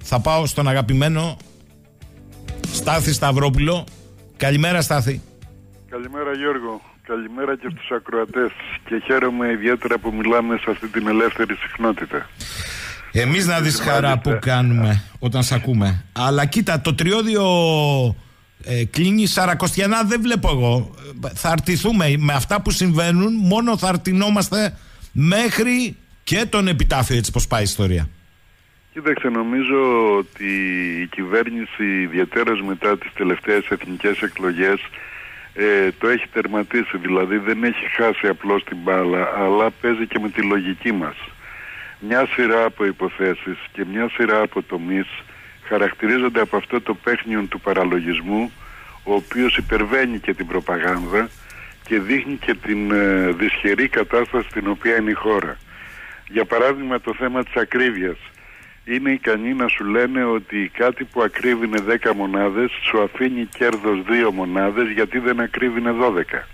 θα πάω στον αγαπημένο Στάθη Σταυρόπουλο. Καλημέρα, Στάθη. Καλημέρα, Γιώργο. Καλημέρα και στους ακροατές. Και χαίρομαι ιδιαίτερα που μιλάμε σε αυτή την ελεύθερη συχνότητα. Εμείς να δεις χαρά που κάνουμε όταν σ' ακούμε. Αλλά κοίτα, το τριώδιο κλείνει. Σαρακοστιανά δεν βλέπω εγώ. Θα αρτηθούμε με αυτά που συμβαίνουν. Μόνο θα αρτινόμαστε μέχρι και τον επιτάφιο, έτσι πως πάει η ιστορία. Κοίταξε, νομίζω ότι η κυβέρνηση, ιδιαίτερα μετά τις τελευταίες εθνικές εκλογές, το έχει τερματίσει. Δηλαδή δεν έχει χάσει απλώς την μπάλα, αλλά παίζει και με τη λογική μας. Μια σειρά από υποθέσεις και μια σειρά από τομείς χαρακτηρίζονται από αυτό το παίχνιο του παραλογισμού, ο οποίος υπερβαίνει και την προπαγάνδα και δείχνει και την δυσχερή κατάσταση στην οποία είναι η χώρα. Για παράδειγμα, το θέμα της ακρίβειας. Είναι ικανοί να σου λένε ότι κάτι που ακρίβεινε 10 μονάδες σου αφήνει κέρδος 2 μονάδες γιατί δεν ακρίβεινε 12.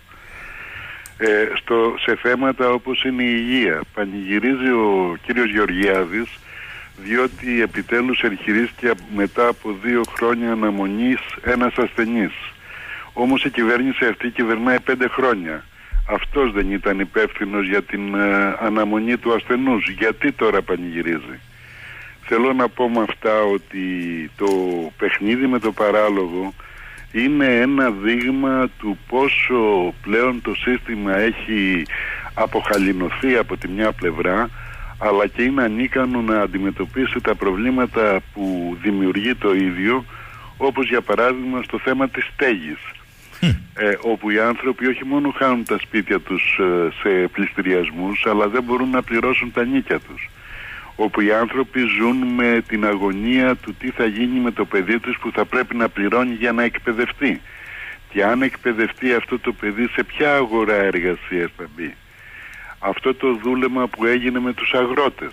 Σε θέματα όπως είναι η υγεία πανηγυρίζει ο κύριος Γεωργιάδης, διότι επιτέλους εγχειρίστηκε μετά από 2 χρόνια αναμονής ένας ασθενής. Όμως η κυβέρνηση αυτή κυβερνάει 5 χρόνια. Αυτός δεν ήταν υπεύθυνος για την αναμονή του ασθενούς. Γιατί τώρα πανηγυρίζει? Θέλω να πω με αυτά ότι το παιχνίδι με το παράλογο είναι ένα δείγμα του πόσο πλέον το σύστημα έχει αποχαλινωθεί από τη μια πλευρά, αλλά και είναι ανίκανο να αντιμετωπίσει τα προβλήματα που δημιουργεί το ίδιο, όπως για παράδειγμα στο θέμα της στέγης, όπου οι άνθρωποι όχι μόνο χάνουν τα σπίτια τους σε πληστηριασμούς, αλλά δεν μπορούν να πληρώσουν τα νίκια τους, όπου οι άνθρωποι ζουν με την αγωνία του τι θα γίνει με το παιδί τους που θα πρέπει να πληρώνει για να εκπαιδευτεί, και αν εκπαιδευτεί αυτό το παιδί σε ποια αγορά εργασίας θα μπει. Αυτό το δούλεμα που έγινε με τους αγρότες,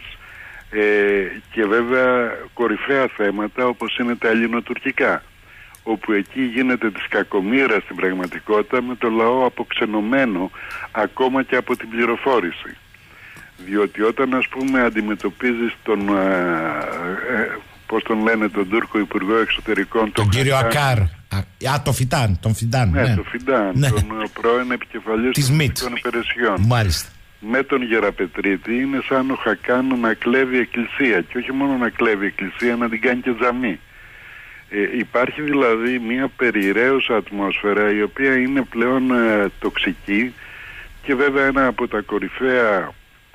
και βέβαια κορυφαία θέματα όπως είναι τα ελληνοτουρκικά, όπου εκεί γίνεται της κακομοίρας στην πραγματικότητα, με το λαό αποξενωμένο ακόμα και από την πληροφόρηση. Διότι όταν, ας πούμε, αντιμετωπίζεις τον πώς τον λένε, τον Τούρκο Υπουργό Εξωτερικών, τον κύριο Ακάρ, τον Φιντάν, τον Φιντάν, τον πρώην επικεφαλής των Εθνικών Υπηρεσιών, μάλιστα, με τον Γεραπετρίτη, είναι σαν ο Χακάν να κλέβει εκκλησία, και όχι μόνο να κλέβει εκκλησία, να την κάνει και τζαμί. Υπάρχει δηλαδή μια περιραίουσα ατμόσφαιρα, η οποία είναι πλέον τοξική, και βέβαια ένα από τα κορυφαία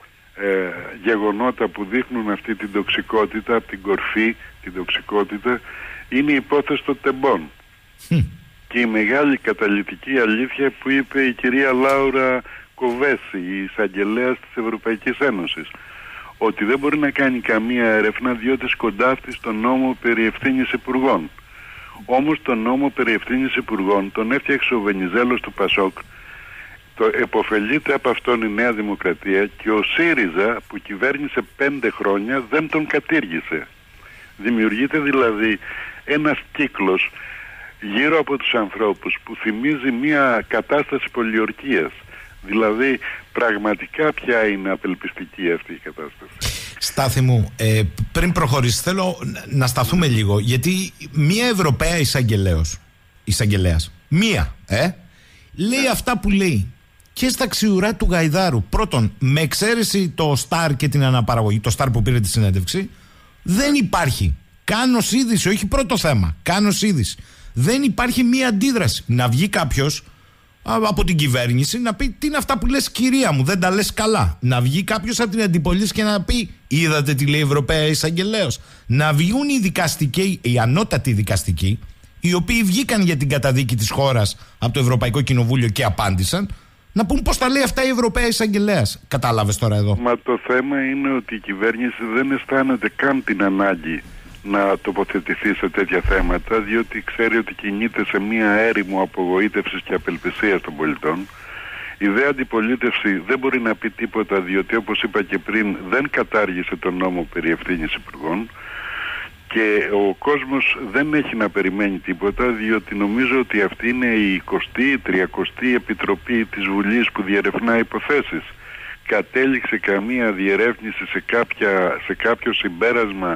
γεγονότα που δείχνουν αυτή την τοξικότητα, από την κορφή την τοξικότητα, είναι η υπόθεση των τεμπών και η μεγάλη καταλυτική αλήθεια που είπε η κυρία Λάουρα Κοβέση, η εισαγγελέας της Ευρωπαϊκής Ένωσης, ότι δεν μπορεί να κάνει καμία έρευνα διότι σκοντάφτει στον νόμο περί ευθύνης υπουργών. Όμως τον νόμο περί ευθύνης υπουργών τον έφτιαξε ο Βενιζέλος του Πασόκ. Εποφελείται από αυτόν η Νέα Δημοκρατία, και ο ΣΥΡΙΖΑ που κυβέρνησε 5 χρόνια δεν τον κατήργησε. Δημιουργείται δηλαδή ένας κύκλος γύρω από τους ανθρώπους που θυμίζει μια κατάσταση πολιορκίας. Δηλαδή πραγματικά πια είναι απελπιστική αυτή η κατάσταση. Στάθη μου, πριν προχωρήσεις θέλω να σταθούμε λίγο, γιατί μια Ευρωπαία εισαγγελέας, λέει αυτά που λέει και στα ξιουρά του Γαϊδάρου. Πρώτον, με εξαίρεση το Σταρ και την αναπαραγωγή, το Σταρ που πήρε τη συνέντευξη, δεν υπάρχει καν ως είδηση, όχι πρώτο θέμα, καν ως είδηση. Δεν υπάρχει μία αντίδραση. Να βγει κάποιος από την κυβέρνηση να πει τι είναι αυτά που λες, κυρία μου, δεν τα λες καλά. Να βγει κάποιος από την αντιπολίτευση και να πει είδατε τι λέει η Ευρωπαία εισαγγελέος. Να βγουν οι δικαστικοί, οι ανώτατοι δικαστικοί, οι οποίοι βγήκαν για την καταδίκη της χώρας από το Ευρωπαϊκό Κοινοβούλιο και απάντησαν, να πούν πώς τα λέει αυτά η Ευρωπαία εισαγγελέας. Κατάλαβες τώρα εδώ? Μα το θέμα είναι ότι η κυβέρνηση δεν αισθάνεται καν την ανάγκη να τοποθετηθεί σε τέτοια θέματα, διότι ξέρει ότι κινείται σε μία έρημο απογοήτευσης και απελπισίας των πολιτών. Η δε αντιπολίτευση δεν μπορεί να πει τίποτα, διότι όπως είπα και πριν δεν κατάργησε τον νόμο περί ευθύνης υπουργών, και ο κόσμος δεν έχει να περιμένει τίποτα, διότι νομίζω ότι αυτή είναι η 20η, η 30η επιτροπή της Βουλής που διερευνά υποθέσεις. Κατέληξε καμία διερεύνηση σε κάποιο συμπέρασμα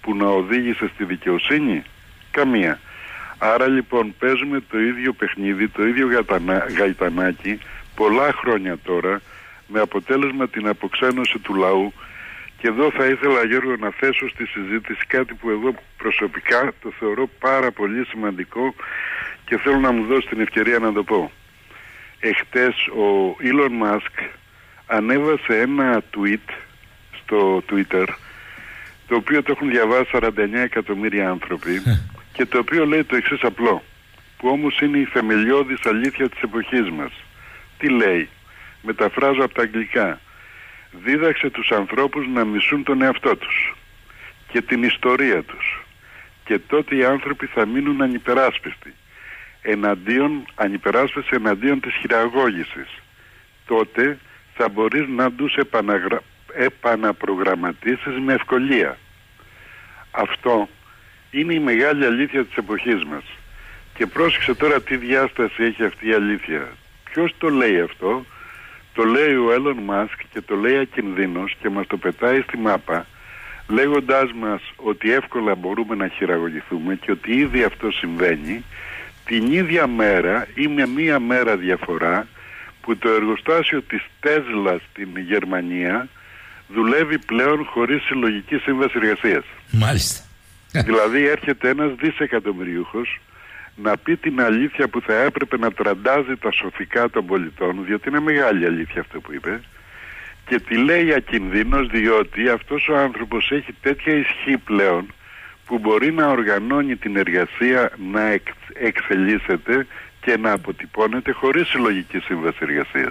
που να οδήγησε στη δικαιοσύνη? Καμία. Άρα λοιπόν παίζουμε το ίδιο παιχνίδι, το ίδιο γαϊτανάκι πολλά χρόνια τώρα, με αποτέλεσμα την αποξένωση του λαού. Και εδώ θα ήθελα, Γιώργο, να θέσω στη συζήτηση κάτι που εγώ προσωπικά το θεωρώ πάρα πολύ σημαντικό και θέλω να μου δώσει την ευκαιρία να το πω. Εχθές ο Elon Musk ανέβασε ένα tweet στο Twitter, το οποίο το έχουν διαβάσει 49 εκατομμύρια άνθρωποι και το οποίο λέει το εξής απλό, που όμως είναι η θεμελιώδης αλήθεια της εποχής μας. Τι λέει? Μεταφράζω από τα αγγλικά. Δίδαξε τους ανθρώπους να μισούν τον εαυτό τους και την ιστορία τους, και τότε οι άνθρωποι θα μείνουν ανυπεράσπιστοι ανυπεράσπιστοι εναντίον της χειραγώγησης. Τότε θα μπορείς να τους επαναπρογραμματίσεις με ευκολία. Αυτό είναι η μεγάλη αλήθεια της εποχής μας. Και πρόσεξε τώρα τι διάσταση έχει αυτή η αλήθεια. Ποιος το λέει αυτό? Το λέει ο Elon Musk και το λέει ακινδύνος και μας το πετάει στη μάπα, λέγοντάς μας ότι εύκολα μπορούμε να χειραγωγηθούμε και ότι ήδη αυτό συμβαίνει την ίδια μέρα ή με μία μέρα διαφορά που το εργοστάσιο της Τέσλα στην Γερμανία δουλεύει πλέον χωρίς συλλογική σύμβαση εργασίας. Μάλιστα. Δηλαδή έρχεται ένας δισεκατομμυριούχος να πει την αλήθεια που θα έπρεπε να τραντάζει τα σωθικά των πολιτών, διότι είναι μεγάλη αλήθεια αυτό που είπε, και τη λέει ακινδύνος, διότι αυτός ο άνθρωπος έχει τέτοια ισχύ πλέον που μπορεί να οργανώνει την εργασία να εξελίσσεται και να αποτυπώνεται χωρίς συλλογική σύμβαση εργασίας.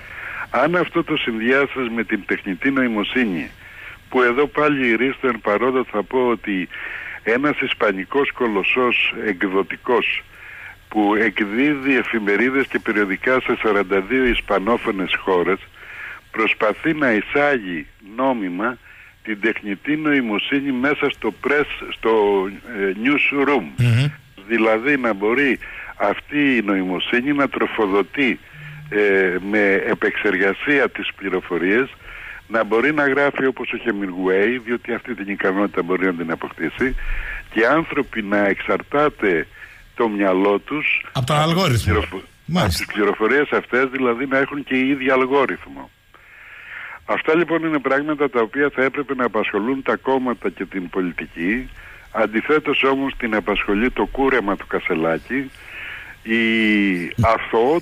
Αν αυτό το συνδυάσεις με την τεχνητή νοημοσύνη, που εδώ πάλι ρίστο εν παρόδο θα πω ότι ένας ισπανικός κολοσσός εκδοτικός που εκδίδει εφημερίδες και περιοδικά σε 42 ισπανόφωνες χώρες προσπαθεί να εισάγει νόμιμα την τεχνητή νοημοσύνη μέσα στο newsroom. Δηλαδή να μπορεί αυτή η νοημοσύνη να τροφοδοτεί με επεξεργασία τις πληροφορίες, να μπορεί να γράφει όπως ο Hemingway, διότι αυτή την ικανότητα μπορεί να την αποκτήσει, και άνθρωποι να εξαρτάται το μυαλό τους από τον αλγόριθμο. Από τις πληροφορίες αυτές, δηλαδή να έχουν και οι ίδιοι αλγόριθμο. Αυτά λοιπόν είναι πράγματα τα οποία θα έπρεπε να απασχολούν τα κόμματα και την πολιτική. Αντιθέτως όμως την απασχολεί το κούρεμα του Κασελάκη, η αθωό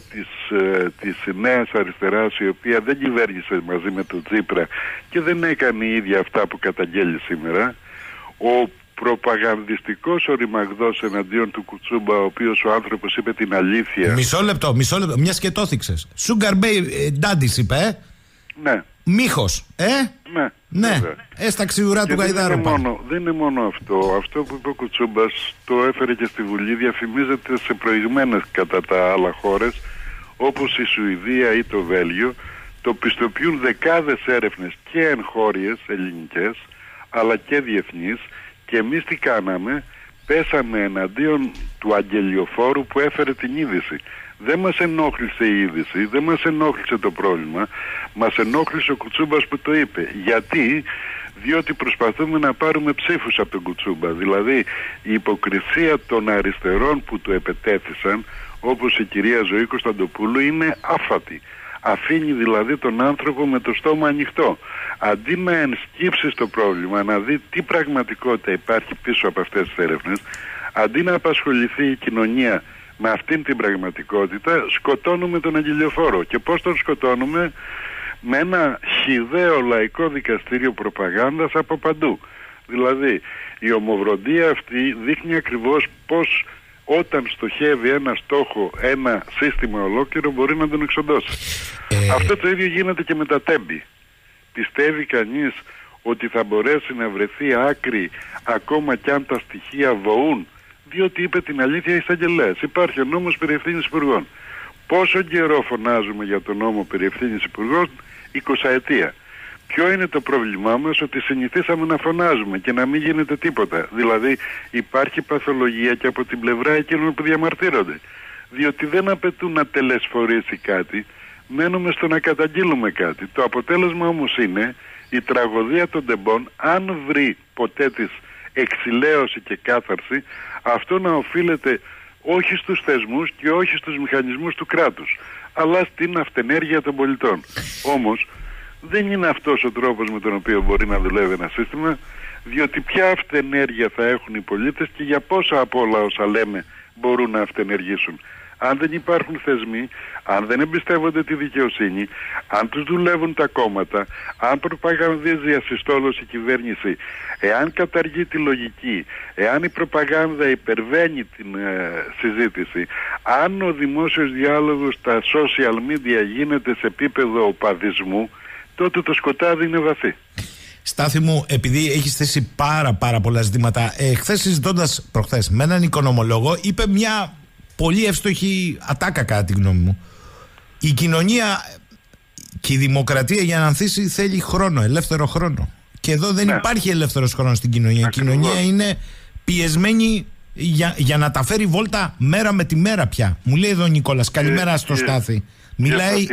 της νέας αριστεράς, η οποία δεν κυβέρνησε μαζί με τον Τσίπρα και δεν έκανε η ίδια αυτά που καταγγέλει σήμερα, ο προπαγανδιστικός οριμαγδός εναντίον του Κουτσούμπα, ο οποίος ο άνθρωπος είπε την αλήθεια. Μισό λεπτό, μιας και το θίξες. Sugar Daddy είπε, Ναι. Μίχος, Ναι. Στα ξηουρά του Γαϊδάρου. Δεν είναι μόνο αυτό. Αυτό που είπε ο Κουτσούμπας το έφερε και στη Βουλή, διαφημίζεται σε προηγμένες κατά τα άλλα χώρες, όπως η Σουηδία ή το Βέλγιο, το πιστοποιούν δεκάδες έρευνες και εγχώριες ελληνικές, αλλά και διεθνείς, και εμείς τι κάναμε? Πέσαμε εναντίον του αγγελιοφόρου που έφερε την είδηση. Δεν μας ενόχλησε η είδηση, δεν μας ενόχλησε το πρόβλημα, μας ενόχλησε ο Κουτσούμπας που το είπε. Γιατί? Διότι προσπαθούμε να πάρουμε ψήφους από τον Κουτσούμπα. Δηλαδή η υποκρισία των αριστερών που του επετέθησαν, όπως η κυρία Ζωή Κωνσταντοπούλου, είναι άφατη. Αφήνει δηλαδή τον άνθρωπο με το στόμα ανοιχτό. Αντί να ενσκύψει στο πρόβλημα, να δει τι πραγματικότητα υπάρχει πίσω από αυτές τις έρευνες, αντί να απασχοληθεί η κοινωνία με αυτήν την πραγματικότητα, σκοτώνουμε τον αγγελιοφόρο. Και πώς τον σκοτώνουμε? Με ένα χυδαίο λαϊκό δικαστήριο προπαγάνδας από παντού. Δηλαδή η ομοβροντία αυτή δείχνει ακριβώς πώς όταν στοχεύει ένα στόχο, ένα σύστημα ολόκληρο, μπορεί να τον εξοντώσει. Αυτό το ίδιο γίνεται και με τα τέμπη. Πιστεύει κανείς ότι θα μπορέσει να βρεθεί άκρη ακόμα κι αν τα στοιχεία βοούν? Διότι είπε την αλήθεια εισαγγελέας. Υπάρχει ο νόμος περί ευθύνης υπουργών. Πόσο καιρό φωνάζουμε για τον νόμο περί ευθύνης υπουργών? 20 ετία. Ποιο είναι το πρόβλημά μας? Ότι συνηθίσαμε να φωνάζουμε και να μην γίνεται τίποτα. Δηλαδή υπάρχει παθολογία και από την πλευρά εκείνων που διαμαρτύρονται. Διότι δεν απαιτούν να τελεσφορήσει κάτι, μένουμε στο να καταγγείλουμε κάτι. Το αποτέλεσμα όμως είναι η τραγωδία των τεμπών, αν βρει ποτέ της εξηλαίωση και κάθαρση, αυτό να οφείλεται όχι στους θεσμούς και όχι στους μηχανισμούς του κράτους, αλλά στην αυτενέργεια των πολιτών. Όμως δεν είναι αυτός ο τρόπος με τον οποίο μπορεί να δουλεύει ένα σύστημα, διότι ποια αυτενέργεια θα έχουν οι πολίτες και για πόσα από όλα όσα λέμε μπορούν να αυτενεργήσουν. Αν δεν υπάρχουν θεσμοί, αν δεν εμπιστεύονται τη δικαιοσύνη, αν τους δουλεύουν τα κόμματα, αν προπαγανδίζει ασυστόλως η κυβέρνηση, εάν καταργεί τη λογική, εάν η προπαγάνδα υπερβαίνει την συζήτηση, αν ο δημόσιος διάλογος στα social media γίνεται σε επίπεδο οπαδισμού, τότε το σκοτάδι είναι βαθύ. Στάθη μου, επειδή έχεις θέσει πάρα πολλά ζητήματα, χθες συζητώντας προχθές με έναν οικονομολόγο, είπε μια πολύ εύστοχη ατάκα κατά τη γνώμη μου. Η κοινωνία και η δημοκρατία για να ανθίσει θέλει χρόνο, ελεύθερο χρόνο. Και εδώ δεν υπάρχει ελεύθερος χρόνος στην κοινωνία. Ακριβώς. Η κοινωνία είναι πιεσμένη για να τα φέρει βόλτα μέρα με τη μέρα πια. Μου λέει εδώ ο Νικόλας, καλημέρα στο Στάθη. Μιλάει...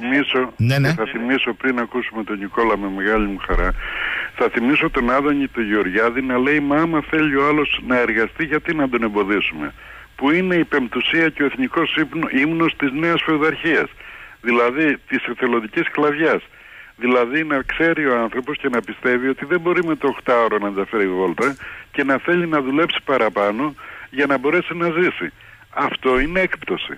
Θα θυμίσω πριν ακούσουμε τον Νικόλα με μεγάλη μου χαρά, θα θυμίσω τον Άδωνη τον Γεωργιάδη να λέει, μα άμα θέλει ο άλλος να εργαστεί, γιατί να τον εμποδίσουμε, που είναι η πεμπτουσία και ο εθνικός ύμνος της νέας φεουδαρχίας, δηλαδή της εθελοντικής σκλαβιάς. Δηλαδή να ξέρει ο άνθρωπος και να πιστεύει ότι δεν μπορεί με το 8ωρο να τα φέρει βόλτα και να θέλει να δουλέψει παραπάνω για να μπορέσει να ζήσει. Αυτό είναι έκπτωση.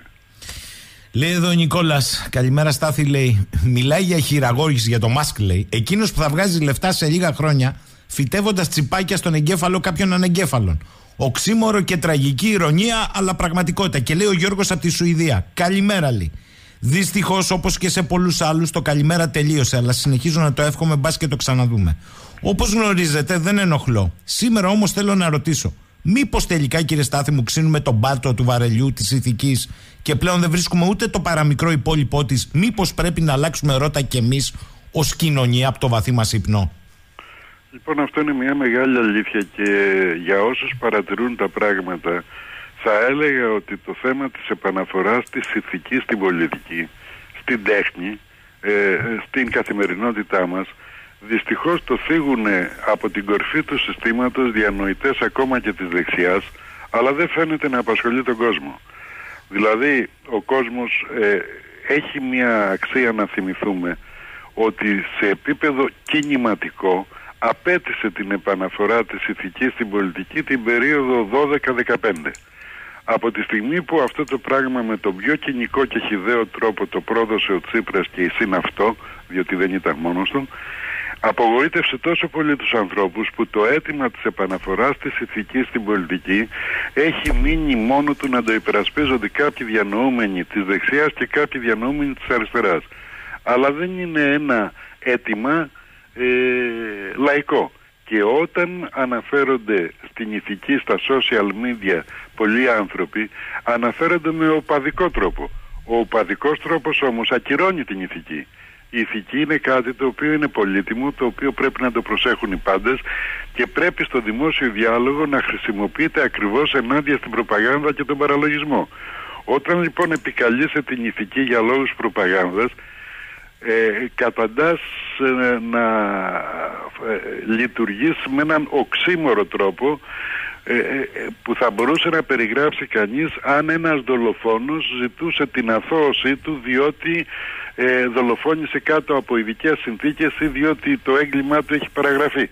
Λέει εδώ ο Νικόλας, καλημέρα Στάθη, λέει, μιλάει για χειραγώγηση για το Μάσκ, λέει, εκείνος που θα βγάζει λεφτά σε λίγα χρόνια φυτεύοντας τσιπάκια στον εγκέφαλο κάποιων ανεγκέφαλων. Οξύμορο και τραγική ηρωνία, αλλά πραγματικότητα. Και λέει ο Γιώργος από τη Σουηδία, καλημέρα, λέει. Δυστυχώς, όπως και σε πολλούς άλλους, το καλημέρα τελείωσε, αλλά συνεχίζω να το εύχομαι, μπας και το ξαναδούμε. Όπως γνωρίζετε, δεν ενοχλώ. Σήμερα όμως θέλω να ρωτήσω, μήπως τελικά, κύριε Στάθη μου, ξύνουμε τον πάτο του βαρελιού της ηθικής και πλέον δεν βρίσκουμε ούτε το παραμικρό υπόλοιπό της? Μήπως πρέπει να αλλάξουμε ρότα κι εμείς ως κοινωνία από το βαθύ μας ύπνο? Λοιπόν, αυτό είναι μια μεγάλη αλήθεια και για όσους παρατηρούν τα πράγματα, θα έλεγα ότι το θέμα της επαναφοράς της ηθικής στην πολιτική, στην τέχνη, στην καθημερινότητά μας, δυστυχώς το θίγουν από την κορφή του συστήματος διανοητές ακόμα και της δεξιάς, αλλά δεν φαίνεται να απασχολεί τον κόσμο. Δηλαδή, ο κόσμος έχει μια αξία να θυμηθούμε ότι σε επίπεδο κινηματικό απέτησε την επαναφορά της ηθικής στην πολιτική την περίοδο 12-15. Από τη στιγμή που αυτό το πράγμα με τον πιο κοινικό και χυδαίο τρόπο το πρόδωσε ο Τσίπρας και εισήν αυτό, διότι δεν ήταν μόνος του, απογοήτευσε τόσο πολύ τους ανθρώπους που το αίτημα της επαναφοράς της ηθικής στην πολιτική έχει μείνει μόνο του να το υπερασπίζονται κάποιοι διανοούμενοι της δεξιάς και κάποιοι διανοούμενοι της αριστεράς. Αλλά δεν είναι ένα αίτημα λαϊκό. Και όταν αναφέρονται στην ηθική στα social media πολλοί άνθρωποι, αναφέρονται με οπαδικό τρόπο. Ο οπαδικός τρόπος όμως ακυρώνει την ηθική. Η ηθική είναι κάτι το οποίο είναι πολύτιμο, το οποίο πρέπει να το προσέχουν οι πάντες και πρέπει στο δημόσιο διάλογο να χρησιμοποιείται ακριβώς ενάντια στην προπαγάνδα και τον παραλογισμό. Όταν λοιπόν επικαλείσαι την ηθική για λόγους προπαγάνδας, καταντάς να λειτουργείς με έναν οξύμορο τρόπο που θα μπορούσε να περιγράψει κανείς αν ένας δολοφόνος ζητούσε την αθώωσή του διότι δολοφόνησε κάτω από ειδικές συνθήκες ή διότι το έγκλημά του έχει παραγραφεί.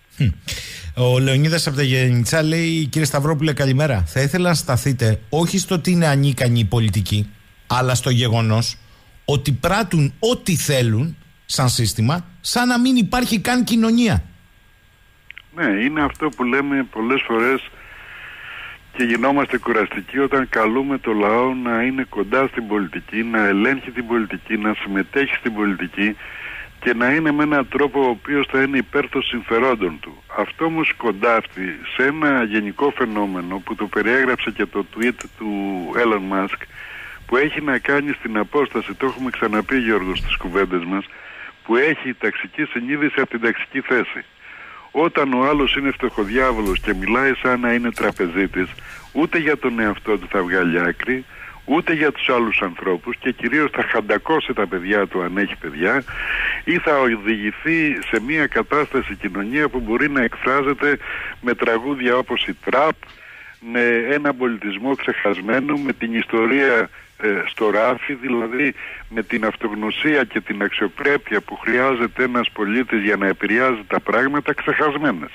Ο Λεωνίδας από τα Γεννητσά λέει, κύριε Σταυρόπουλε, καλημέρα. Θα ήθελα να σταθείτε όχι στο ότι είναι ανίκανη η πολιτική, αλλά στο γεγονός ότι πράττουν ό,τι θέλουν σαν σύστημα, σαν να μην υπάρχει καν κοινωνία. Ναι, είναι αυτό που λέμε πολλές φορές και γινόμαστε κουραστικοί όταν καλούμε το λαό να είναι κοντά στην πολιτική, να ελέγχει την πολιτική, να συμμετέχει στην πολιτική και να είναι με έναν τρόπο ο οποίος θα είναι υπέρ των συμφερόντων του. Αυτό όμως κοντάφτει σε ένα γενικό φαινόμενο που το περιέγραψε και το tweet του Elon Musk, που έχει να κάνει στην απόσταση, το έχουμε ξαναπεί Γιώργο στις κουβέντες μας, που έχει η ταξική συνείδηση από την ταξική θέση. Όταν ο άλλος είναι φτωχοδιάβολος και μιλάει σαν να είναι τραπεζίτης, ούτε για τον εαυτό του θα βγάλει άκρη, ούτε για τους άλλους ανθρώπους, και κυρίως θα χαντακώσει τα παιδιά του αν έχει παιδιά, ή θα οδηγηθεί σε μια κατάσταση κοινωνία που μπορεί να εκφράζεται με τραγούδια όπως η τραπ, με έναν πολιτισμό ξεχασμένο, με την ιστορία στο ράφι, δηλαδή με την αυτογνωσία και την αξιοπρέπεια που χρειάζεται ένας πολίτης για να επηρεάζει τα πράγματα, ξεχασμένες.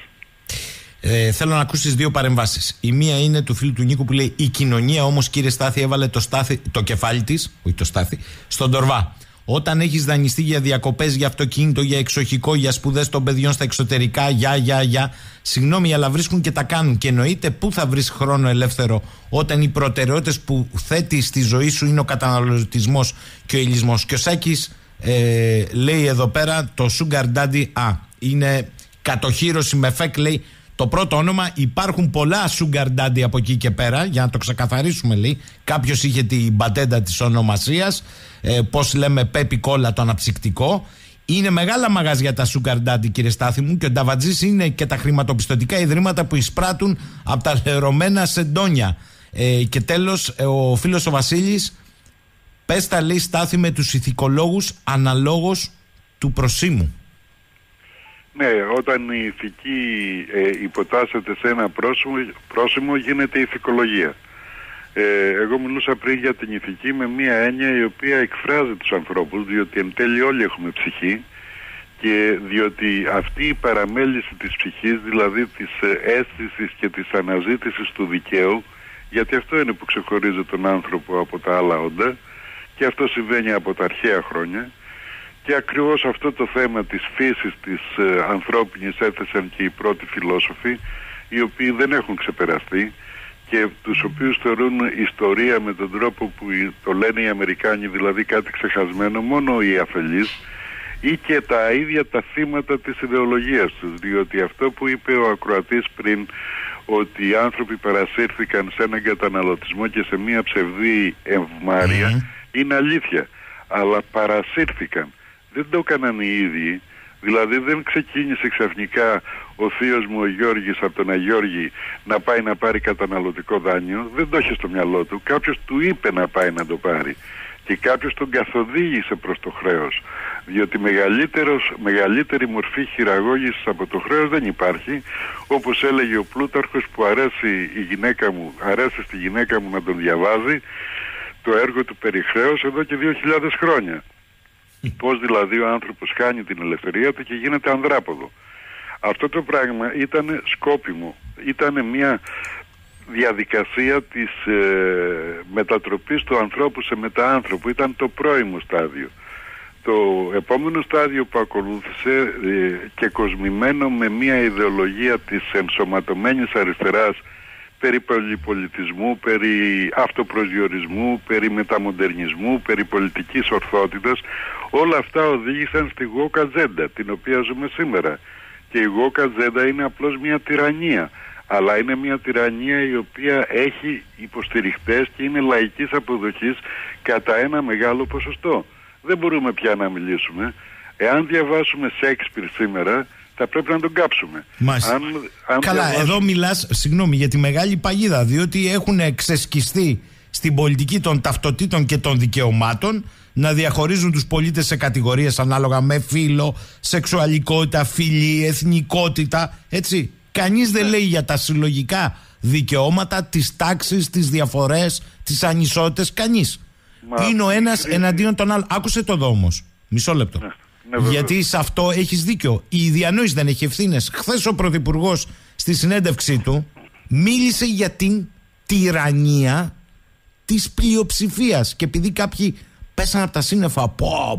Θέλω να ακούσεις δύο παρεμβάσεις. Η μία είναι του φίλου του Νίκου που λέει: η κοινωνία όμως, κύριε Στάθη, έβαλε το κεφάλι της, όχι το Στάθη, στον τορβά. Όταν έχεις δανειστεί για διακοπές, για αυτοκίνητο, για εξοχικό, για σπουδές των παιδιών στα εξωτερικά, συγγνώμη, αλλά βρίσκουν και τα κάνουν. Και εννοείται πού θα βρεις χρόνο ελεύθερο όταν οι προτεραιότητες που θέτεις στη ζωή σου είναι ο καταναλωτισμός και ο ελισμός. Και ο Σάκης λέει εδώ πέρα το Sugar Daddy, είναι κατοχύρωση με φεκ, λέει. Το πρώτο όνομα, υπάρχουν πολλά Sugar Daddy από εκεί και πέρα, για να το ξεκαθαρίσουμε, λέει. Κάποιος είχε την πατέντα της ονομασίας, πώς λέμε Πέπι Κόλλα το αναψυκτικό. Είναι μεγάλα μαγαζιά τα Sugar Daddy, κύριε Στάθη μου, και ο Νταβατζής είναι και τα χρηματοπιστωτικά ιδρύματα που εισπράττουν από τα λερωμένα σεντόνια. Και τέλος, ο φίλος ο Βασίλης, πες τα, λέει, Στάθη, με τους ηθικολόγους αναλόγως του προσήμου. Ναι, όταν η ηθική υποτάσσεται σε ένα πρόσημο, γίνεται ηθικολογία. Εγώ μιλούσα πριν για την ηθική με μια έννοια η οποία εκφράζει τους ανθρώπους, διότι εν τέλει όλοι έχουμε ψυχή, και διότι αυτή η παραμέληση της ψυχής, δηλαδή της αίσθησης και της αναζήτησης του δικαίου, γιατί αυτό είναι που ξεχωρίζει τον άνθρωπο από τα άλλα όντα, και αυτό συμβαίνει από τα αρχαία χρόνια. Και ακριβώς αυτό το θέμα της φύσης της ανθρώπινης έθεσαν και οι πρώτοι φιλόσοφοι, οι οποίοι δεν έχουν ξεπεραστεί και τους οποίους θεωρούν ιστορία με τον τρόπο που το λένε οι Αμερικάνοι, δηλαδή κάτι ξεχασμένο, μόνο οι αφελείς, ή και τα ίδια τα θύματα της ιδεολογίας τους. Διότι αυτό που είπε ο ακροατής πριν, ότι οι άνθρωποι παρασύρθηκαν σε έναν καταναλωτισμό και σε μια ψευδή ευμάρεια, είναι αλήθεια, αλλά παρασύρθηκαν. Δεν το έκαναν οι ίδιοι, δηλαδή δεν ξεκίνησε ξαφνικά ο θείος μου ο Γιώργης από τον Αγιώργη να πάει να πάρει καταναλωτικό δάνειο. Δεν το είχε στο μυαλό του, κάποιος του είπε να πάει να το πάρει και κάποιος τον καθοδήγησε προς το χρέος, διότι μεγαλύτερη μορφή χειραγώγησης από το χρέος δεν υπάρχει. Όπως έλεγε ο Πλούταρχος, που αρέσει στη γυναίκα μου να τον διαβάζει το έργο του περί χρέους εδώ και 2.000 χρόνια. Πώς δηλαδή ο άνθρωπος χάνει την ελευθερία του και γίνεται ανδράποδο. Αυτό το πράγμα ήταν σκόπιμο. Ήταν μια διαδικασία της μετατροπής του ανθρώπου σε μετάανθρωπο. Ήταν το πρώιμο στάδιο. Το επόμενο στάδιο που ακολούθησε, και κοσμημένο με μια ιδεολογία της ενσωματωμένης αριστεράς, περί πολυπολιτισμού, περί αυτοπροσδιορισμού, περί μεταμοντερνισμού, περί πολιτικής ορθότητας, όλα αυτά οδήγησαν στη woke agenda, την οποία ζούμε σήμερα. Και η woke agenda είναι απλώς μια τυραννία, αλλά είναι μια τυραννία η οποία έχει υποστηριχτές και είναι λαϊκής αποδοχής κατά ένα μεγάλο ποσοστό. Δεν μπορούμε πια να μιλήσουμε. Εάν διαβάσουμε Σέξπιρ σήμερα, θα πρέπει να τον κάψουμε. Καλά, εδώ μιλάς, συγγνώμη, για τη μεγάλη παγίδα, διότι έχουν ξεσκιστεί στην πολιτική των ταυτοτήτων και των δικαιωμάτων να διαχωρίζουν τους πολίτες σε κατηγορίες ανάλογα με φύλο, σεξουαλικότητα, φυλή, εθνικότητα, έτσι. Κανείς δεν λέει για τα συλλογικά δικαιώματα, τις τάξεις, τις διαφορές, τις ανισότητες, κανείς. Είναι ο ένας εναντίον των άλλων. Άκουσε το εδώ όμως, μισό λεπτό. Γιατί σε αυτό έχεις δίκιο. Η διανόηση δεν έχει ευθύνες. Χθες ο Πρωθυπουργός στη συνέντευξή του μίλησε για την τυραννία της πλειοψηφίας. Και επειδή κάποιοι πέσαν από τα σύννεφα,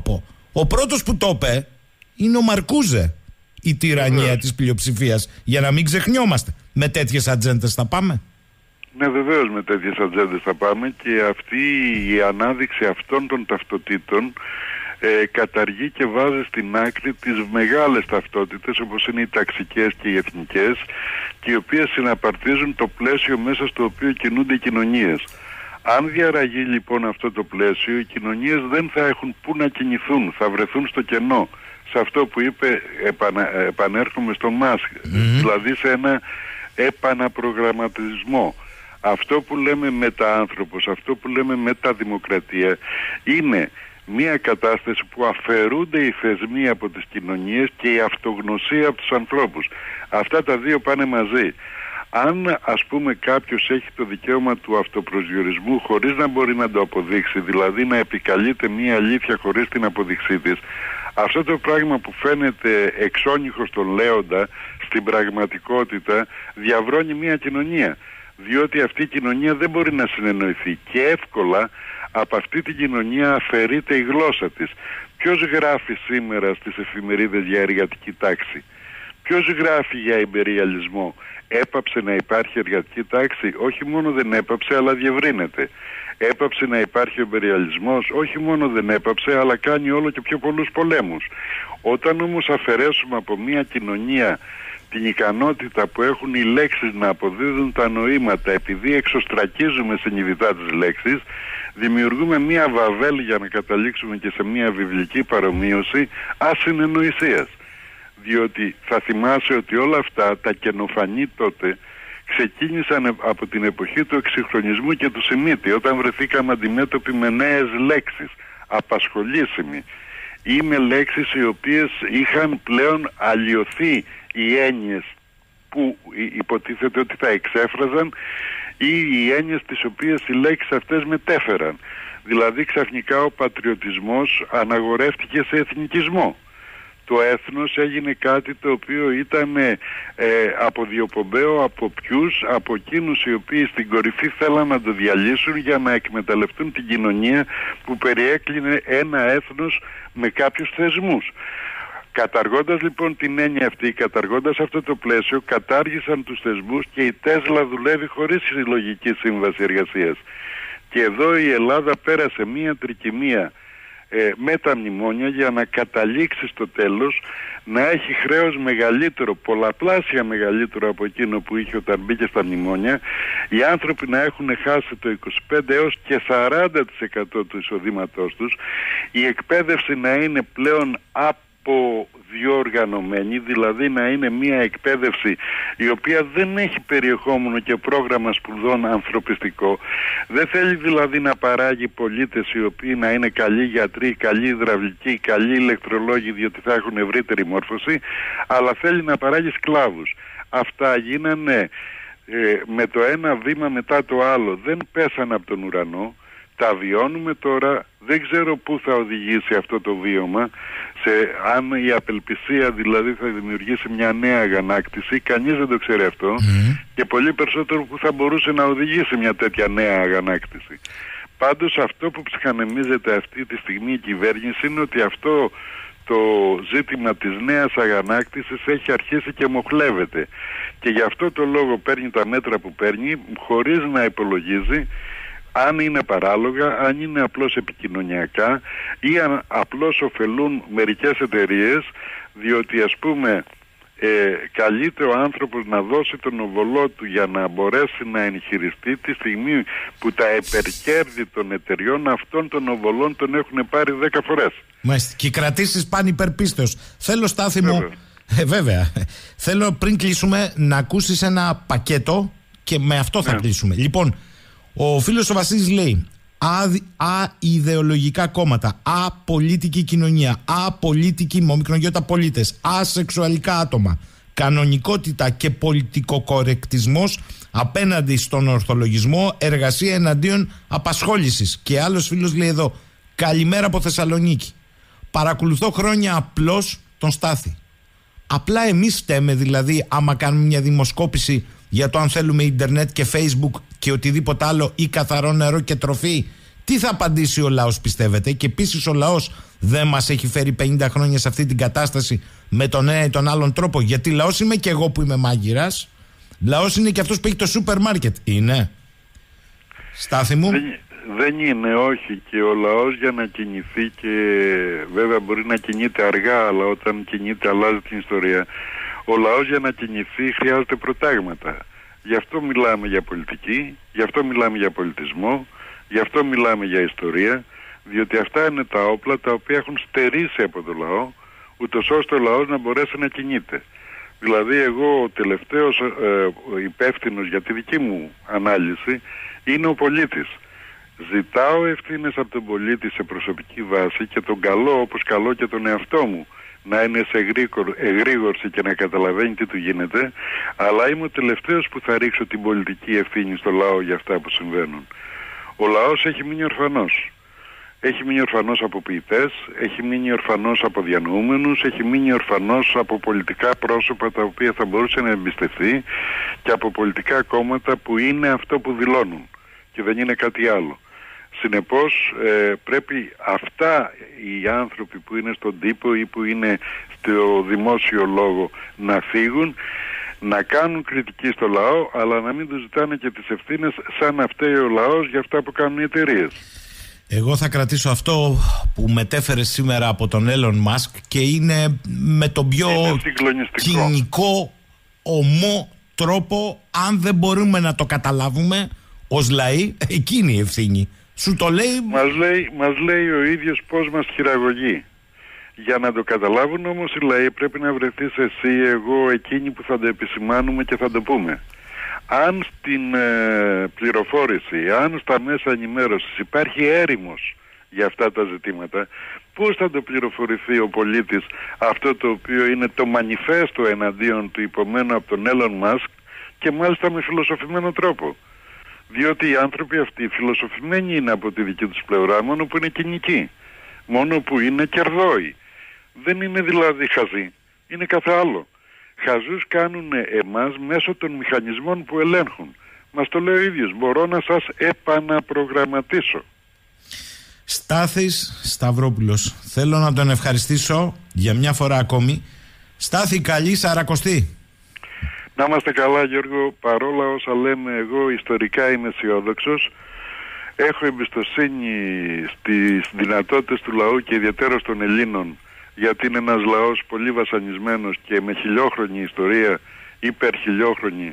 ο πρώτος που το είπε είναι ο Μαρκούζε. Η τυραννία της πλειοψηφίας. Για να μην ξεχνιόμαστε. Με τέτοιες ατζέντες θα πάμε. Ναι, βεβαίως με τέτοιες ατζέντες θα πάμε, και αυτή η ανάδειξη αυτών των ταυτοτήτων καταργεί και βάζει στην άκρη τις μεγάλες ταυτότητες, όπως είναι οι ταξικές και οι εθνικές, και οι οποίες συναπαρτίζουν το πλαίσιο μέσα στο οποίο κινούνται οι κοινωνίες. Αν διαραγεί λοιπόν αυτό το πλαίσιο, οι κοινωνίες δεν θα έχουν πού να κινηθούν, θα βρεθούν στο κενό. Σε αυτό που είπε, επανέρχομαι στο Μάσκ, δηλαδή σε ένα επαναπρογραμματισμό. Αυτό που λέμε μεταάνθρωπος, αυτό που λέμε μεταδημοκρατία είναι μια κατάσταση που αφαιρούνται οι θεσμοί από τις κοινωνίες και η αυτογνωσία από τους ανθρώπους. Αυτά τα δύο πάνε μαζί. Αν ας πούμε κάποιος έχει το δικαίωμα του αυτοπροσδιορισμού χωρίς να μπορεί να το αποδείξει, δηλαδή να επικαλείται μια αλήθεια χωρίς την αποδειξή της, αυτό το πράγμα που φαίνεται εξώνυχο στον λέοντα, στην πραγματικότητα διαβρώνει μια κοινωνία. Διότι αυτή η κοινωνία δεν μπορεί να συνεννοηθεί και εύκολα από αυτή την κοινωνία αφαιρείται η γλώσσα της. Ποιος γράφει σήμερα στις εφημερίδες για εργατική τάξη? Ποιος γράφει για ιμπεριαλισμό? Έπαψε να υπάρχει εργατική τάξη? Όχι μόνο δεν έπαψε, αλλά διευρύνεται. Έπαψε να υπάρχει ο ιμπεριαλισμός? Όχι μόνο δεν έπαψε, αλλά κάνει όλο και πιο πολλούς πολέμους. Όταν όμως αφαιρέσουμε από μια κοινωνία την ικανότητα που έχουν οι λέξεις να αποδίδουν τα νοήματα, επειδή εξωστρακίζουμε συνειδητά τις λέξεις, δημιουργούμε μια βαβέλ, για να καταλήξουμε και σε μια βιβλική παρομοίωση, ασυνεννοησίας. Διότι θα θυμάσαι ότι όλα αυτά τα καινοφανή τότε ξεκίνησαν από την εποχή του εξυγχρονισμού και του Σιμίτη, όταν βρεθήκαμε αντιμέτωποι με νέες λέξεις, απασχολήσιμοι, ή με λέξεις οι οποίες είχαν πλέον αλλοιωθεί οι έννοιες που υποτίθεται ότι θα εξέφραζαν ή οι έννοιες τις οποίες οι λέξεις αυτές μετέφεραν. Δηλαδή ξαφνικά ο πατριωτισμός αναγορεύτηκε σε εθνικισμό. Το έθνος έγινε κάτι το οποίο ήταν αποδιοπομπαίο από ποιους? Από εκείνους οι οποίοι στην κορυφή θέλαν να το διαλύσουν για να εκμεταλλευτούν την κοινωνία που περιέκλεινε ένα έθνος με κάποιους θεσμούς. Καταργώντας λοιπόν την έννοια αυτή, καταργώντας αυτό το πλαίσιο, κατάργησαν τους θεσμούς και η Τέσλα δουλεύει χωρίς συλλογική σύμβαση εργασίας. Και εδώ η Ελλάδα πέρασε μία τρικυμία με τα μνημόνια για να καταλήξει στο τέλος να έχει χρέος μεγαλύτερο, πολλαπλάσια μεγαλύτερο από εκείνο που είχε όταν μπήκε στα μνημόνια, οι άνθρωποι να έχουν χάσει το 25 έως και 40% του εισοδήματός τους, η εκπαίδευση να είναι πλέον διοργανωμένη, δηλαδή να είναι μια εκπαίδευση η οποία δεν έχει περιεχόμενο και πρόγραμμα σπουδών ανθρωπιστικό. Δεν θέλει δηλαδή να παράγει πολίτες οι οποίοι να είναι καλοί γιατροί, καλοί υδραυλικοί, καλοί ηλεκτρολόγοι, διότι θα έχουν ευρύτερη μόρφωση, αλλά θέλει να παράγει σκλάβους. Αυτά γίνανε με το ένα βήμα μετά το άλλο, δεν πέσαν από τον ουρανό. Τα βιώνουμε τώρα, δεν ξέρω πού θα οδηγήσει αυτό το βίωμα, αν η απελπισία δηλαδή θα δημιουργήσει μια νέα αγανάκτηση, κανείς δεν το ξέρει αυτό, και πολύ περισσότερο που θα μπορούσε να οδηγήσει μια τέτοια νέα αγανάκτηση. Πάντως αυτό που ψυχανεμίζεται αυτή τη στιγμή η κυβέρνηση είναι ότι αυτό το ζήτημα της νέας αγανάκτησης έχει αρχίσει και μοχλεύεται, και γι' αυτό το λόγο παίρνει τα μέτρα που παίρνει χωρίς να υπολογίζει αν είναι παράλογα, αν είναι απλώς επικοινωνιακά ή αν απλώς ωφελούν μερικές εταιρείες, διότι ας πούμε καλείται ο άνθρωπος να δώσει τον οβολό του για να μπορέσει να εγχειριστεί, τη στιγμή που τα υπερκέρδη των εταιριών αυτών των οβολών τον έχουν πάρει 10 φορές. Μάλιστα. Και οι κρατήσεις πάνε υπερπίστως. Θέλω, Στάθη μου, βέβαια, θέλω πριν κλείσουμε να ακούσεις ένα πακέτο και με αυτό θα κλείσουμε. Λοιπόν, ο φίλος ο Βασίλης λέει: αιδεολογικά κόμματα, απολίτικη κοινωνία, απολίτικοι μομικρογιώτα πολίτες, ασεξουαλικά άτομα, κανονικότητα και πολιτικοκορεκτισμός απέναντι στον ορθολογισμό, εργασία εναντίον απασχόλησης. Και άλλος φίλος λέει εδώ: καλημέρα από Θεσσαλονίκη. Παρακολουθώ χρόνια απλώς τον Στάθη. Απλά εμείς φταίμε, δηλαδή, άμα κάνουμε μια δημοσκόπηση για το αν θέλουμε ίντερνετ και Facebook και οτιδήποτε άλλο, ή καθαρό νερό και τροφή? Τι θα απαντήσει ο λαός, πιστεύετε? Και επίσης ο λαός δεν μας έχει φέρει 50 χρόνια σε αυτή την κατάσταση με τον ένα ή τον άλλον τρόπο? Γιατί λαός είμαι και εγώ που είμαι μάγειρας, λαός είναι και αυτός που έχει το σούπερ μάρκετ. Είναι, Στάθη μου? Δεν είναι, όχι. Και ο λαός για να κινηθεί, και βέβαια μπορεί να κινείται αργά, αλλά όταν κινείται αλλάζει την ιστορία. Ο λαός για να κινηθεί χρειάζεται προτάγματα. Γι' αυτό μιλάμε για πολιτική, γι' αυτό μιλάμε για πολιτισμό, γι' αυτό μιλάμε για ιστορία, διότι αυτά είναι τα όπλα τα οποία έχουν στερήσει από το λαό, ούτως ώστε ο λαός να μπορέσει να κινείται. Δηλαδή εγώ ο τελευταίος υπεύθυνος για τη δική μου ανάλυση είναι ο πολίτης. Ζητάω ευθύνες από τον πολίτη σε προσωπική βάση και τον καλώ, όπως καλώ και τον εαυτό μου, να είναι σε εγρήγορση και να καταλαβαίνει τι του γίνεται, αλλά είμαι ο τελευταίος που θα ρίξω την πολιτική ευθύνη στο λαό για αυτά που συμβαίνουν. Ο λαός έχει μείνει ορφανός. Έχει μείνει ορφανός από ποιητές, έχει μείνει ορφανός από διανοούμενους, έχει μείνει ορφανός από πολιτικά πρόσωπα τα οποία θα μπορούσε να εμπιστευτεί και από πολιτικά κόμματα που είναι αυτό που δηλώνουν και δεν είναι κάτι άλλο. Συνεπώς πρέπει αυτά οι άνθρωποι που είναι στον τύπο ή που είναι στο δημόσιο λόγο να φύγουν, να κάνουν κριτική στο λαό, αλλά να μην τους ζητάνε και τις ευθύνες σαν να φταίει ο λαός για αυτά που κάνουν οι εταιρείες. Εγώ θα κρατήσω αυτό που μετέφερε σήμερα από τον Elon Musk και είναι με τον πιο κοινικό, ομό τρόπο. Αν δεν μπορούμε να το καταλάβουμε ως λαοί, εκείνη η ευθύνη. Σου το λέει... Μας λέει ο ίδιος πώς μας χειραγωγεί. Για να το καταλάβουν όμως οι λαοί πρέπει να βρεθείς εσύ, εγώ, εκείνοι που θα το επισημάνουμε και θα το πούμε. Αν στην πληροφόρηση, αν στα μέσα ενημέρωσης υπάρχει έρημος για αυτά τα ζητήματα, πώς θα το πληροφορηθεί ο πολίτης αυτό το οποίο είναι το μανιφέστο εναντίον του υπομένου από τον Elon Musk και μάλιστα με φιλοσοφημένο τρόπο. Διότι οι άνθρωποι αυτοί φιλοσοφημένοι είναι από τη δική τους πλευρά, μόνο που είναι κοινικοί, μόνο που είναι κερδόοι. Δεν είναι δηλαδή χαζοί, είναι κάθε άλλο. Χαζούς κάνουν εμάς μέσω των μηχανισμών που ελέγχουν. Μας το λέει ο ίδιος, μπορώ να σας επαναπρογραμματίσω. Στάθης Σταυρόπουλος, θέλω να τον ευχαριστήσω για μια φορά ακόμη. Στάθη, καλή Σαρακοστή. Να είμαστε καλά, Γιώργο, παρόλα όσα λέμε, εγώ ιστορικά είμαι αισιόδοξος. Έχω εμπιστοσύνη στις δυνατότητες του λαού και ιδιαίτερα των Ελλήνων, γιατί είναι ένας λαός πολύ βασανισμένος και με χιλιόχρονη ιστορία, υπερχιλιόχρονη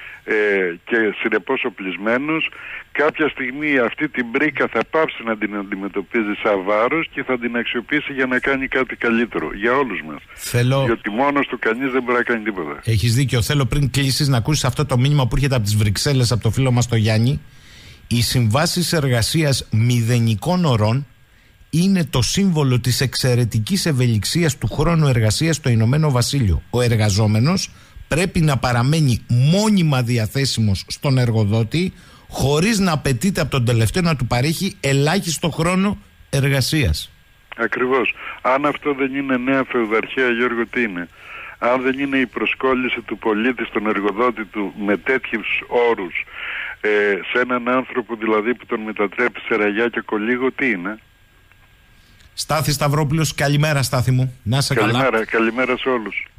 και συνεπώς οπλισμένος. Κάποια στιγμή αυτή την πρίκα θα πάψει να την αντιμετωπίζει σαν βάρος και θα την αξιοποιήσει για να κάνει κάτι καλύτερο για όλους μας. Διότι μόνος του κανείς δεν μπορεί να κάνει τίποτα. Έχεις δίκιο. Θέλω πριν κλείσεις να ακούσεις αυτό το μήνυμα που έρχεται από τις Βρυξέλλες από το φίλο μας το Γιάννη. Οι συμβάσεις εργασίας μηδενικών ωρών είναι το σύμβολο της εξαιρετικής ευελιξίας του χρόνου εργασίας στο Ηνωμένο Βασίλειο. Ο εργαζόμενος πρέπει να παραμένει μόνιμα διαθέσιμος στον εργοδότη, χωρίς να απαιτείται από τον τελευταίο να του παρέχει ελάχιστο χρόνο εργασίας. Ακριβώς. Αν αυτό δεν είναι νέα φεουδαρχία, Γιώργο, τι είναι? Αν δεν είναι η προσκόλληση του πολίτη στον εργοδότη του με τέτοιους όρους, σε έναν άνθρωπο δηλαδή που τον μετατρέπει σε ραγιά και κολύγο, τι είναι? Στάθη Σταυρόπουλος, καλημέρα Στάθη μου. Να είσαι καλά. Καλημέρα σε όλους.